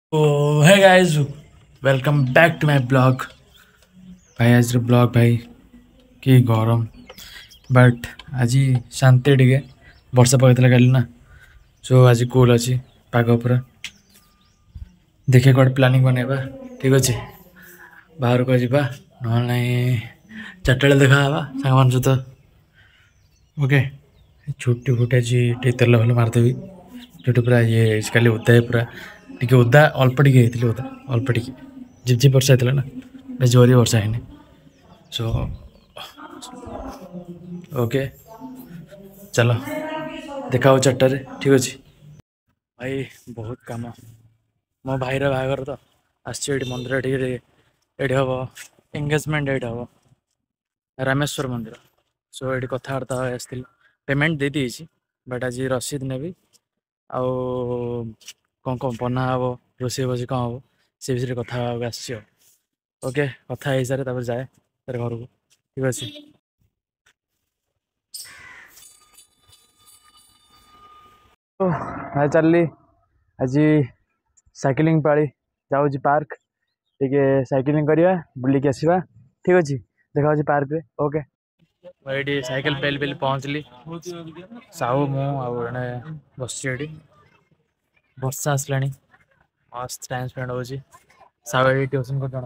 Oh, hey guys, welcome back to my blog. भाई आज blog भाई कि गरम बट आज शांति टे वर्षा पकड़ा काली ना सो आज कूल अच्छी पाग पूरा देखिए कौन प्लानिंग बनवा ठीक अच्छे बाहर को जावा ना चार्टा देखा सांग मान सहित ओके छुट्टी फुटी आज तेल भल मारिदेवी छुट्टी पूरा ये काली ओदा पूरा टी ओदा अल्प टे ओदा अल्प टी झिप झिप वर्षा होता ना बेस जोरी वर्षा है सो ओके चलो देखा चार्टा ठीक अच्छे भाई बहुत कम मो भाईर बाहागर तो आसटी मंदिर ये हम एंगेजमेंट ये हम रामेश्वर मंदिर सो ये कथबार्ता आसती पेमेंट दे दी बट आज रसीद ने आउ कौन कौन बना हम रोसे भोजी कौन हम से विषय कथा ओके कथा हो सारे जाए तेरे घर को ठीक अच्छे चलली आज साइकिलिंग पाली जाऊँ पार्क टे साइकिलिंग करवा बुलिक आसवा ठीक अच्छे देखा पार्क रे ओके ये साइकिल पेल पेल पहुँचली साहू मुझे बस वर्षा आसला मस्त टाइम स्पेंड हो साहू ये ट्यूशन कर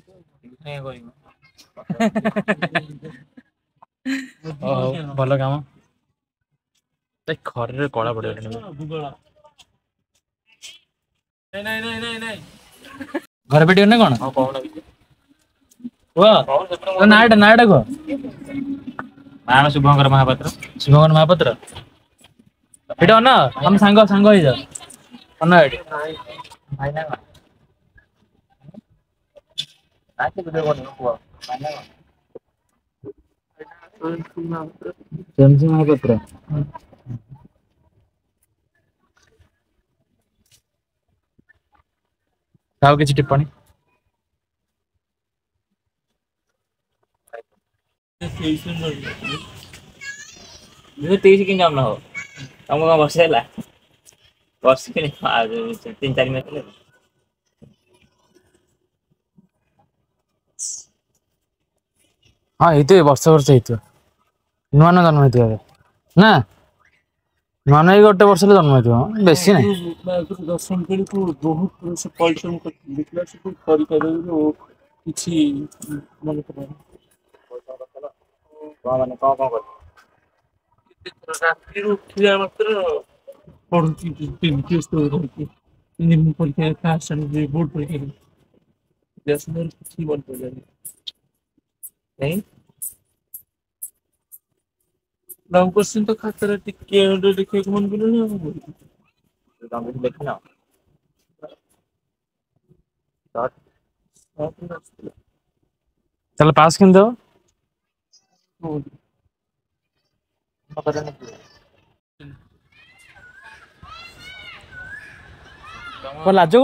भल कम खर कला पड़ घर पे ना कौन नाटा नाटा कह नाम शुभंकर महापात्र शुभंकर महापात्र ये अन हम सांग सांग हो जाओ अन महापात्र ଆଉ କିଛି ଟିପ୍ପଣୀ कि जाऊन हो तुमको बस बस 3-4 मिनट हाँ ये वर्ष वर्ष हो नुआ नुआ जन्म होता ना नुआ नुआ गोटे वर्ष जन्म हो बेसी ना दर्शन कर बहुत परिश्रम किसी मन राति उठा मात्र पढ़ुची परीक्षा बोर्ड परीक्षा किसी मन पड़ा नहीं लव क्वेश्चन तो खातर टिके देखिए मन कर देखना चल पास किन दो लाज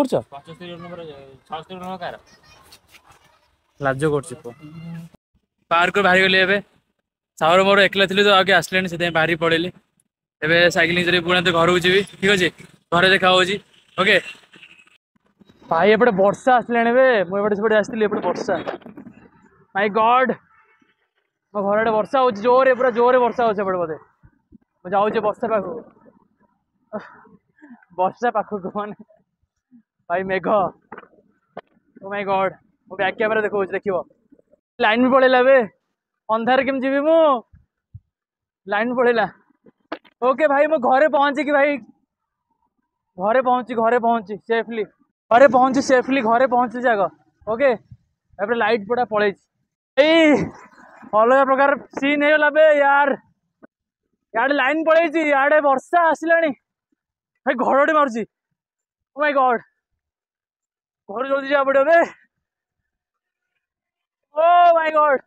कर लाज कर पार्क बाहरी गली ए सावर मोर एकला थी तो आगे आसले से बाहरी पड़ेली एवं सैक्लिंग पुणी तो घर को जी ठीक अच्छे घर देखा ओके भाई एपटे वर्षा आसला मुझे से आसती वर्षा माय गॉड मो घर आड़े वर्षा हो जोरे पूरा जोरे वर्षा हो बोधे मुझे जाऊे वर्षा पाखक मान भाई मेघ ओ माय गॉड मो बैक कैमेरा देखो लाइन भी पड़ेगा बे अंधार केम जीवी मु लाइन पड़ेगा ओके भाई मो घरे पहुंची भाई घरे पहुंची सेफली घरे पहुंची जगह ओके लाइट पड़ा पड़े अलग प्रकार सीन है बे यार यार लाइन पड़े यार वर्षा आसला भाई घड़टे मारुची ओ माय गॉड घर जल्दी जा पड़े बे ओ माय गॉड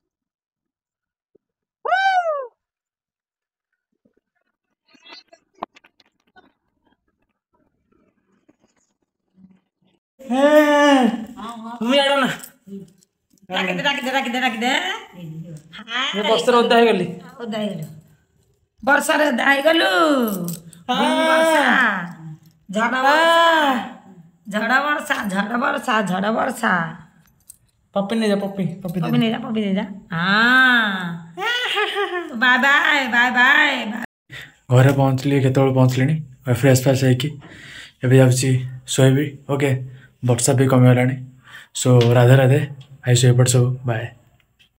तुम यार ना बस्तर ओदा है गली वर्षा रे दाई गलु झड़ वर्षा झड़ वर्षा झड़ वर्षा पप्पी नहीं जा पप्पी पप्पी पपी नहीं जा पपी नहीं जा हाँ बाय बाय बाय बाय घरे पहुँचली केतବେଳେ पहुँचलिनी फ्रेश फ्रेश होगी एवं जाऊँगी शोबी ओके वर्षा भी कमिगलानी सो राधे राधे आई शोपट सब बाय।